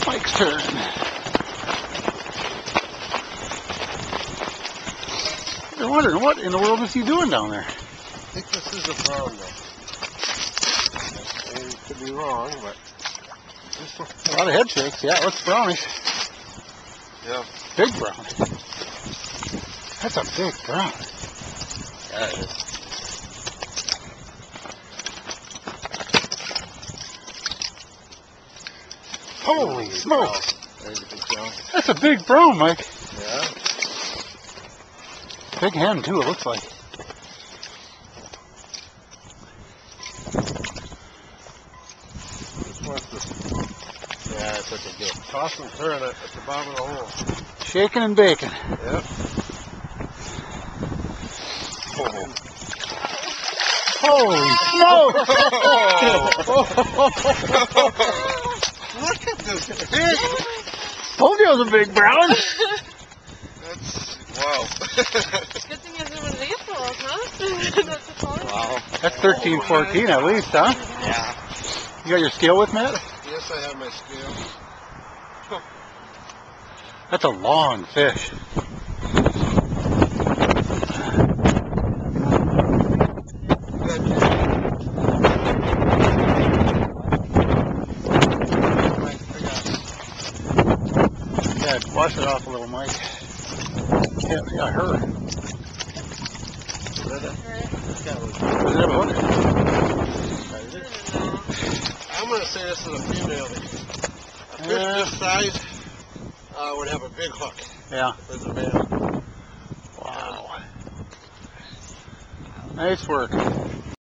Mike's turn. I'm wondering what in the world is he doing down there? I think this is a brown though. It could be wrong, but this one. A lot of head shakes. Yeah, it looks brownish. Yeah. Big brown. That's a big brown. Yeah, it is. Holy smokes! There's a big brown. That's a big brown, Mike. Yeah. Big hen too, it looks like. What's this? Yeah, it's such a good. Toss and turn it at the bottom of the hole. Shaking and baking. Yep. Oh. Holy smokes! Look at this pig! Told you it was a big brown. That's wow. Good thing it's in April, huh? That's a fun. Wow. That's 13, 14 at least, huh? Yeah. You got your scale with Matt? Yes, I have my scale. That's a long fish. Yeah, wash it off a little, Mike. Yeah, her. Is that Was it a hook? I'm going to say this is a female. A fish this size would have a big hook. Yeah. As a male. Wow. Nice work.